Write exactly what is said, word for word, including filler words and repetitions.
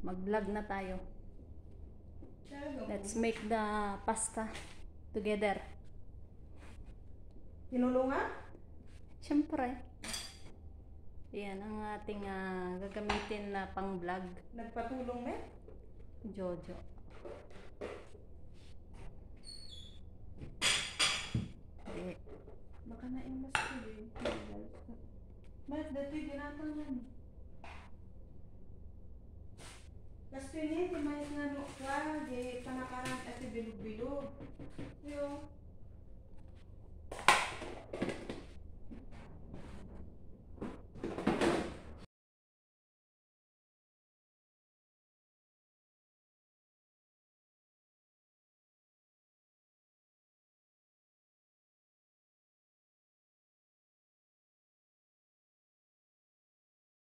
mag-vlog na tayo. Let's make the pasta together. Tinulungan? Siyempre. Yan ang ating uh, gagamitin na pang-vlog. Nagpatulong na? Jojo. Eh. Baka na yung mas ko eh. Mas dati ginatangan. Kasi ni, di may nga no kwa, di panakaran at bilog-bilog. Yo.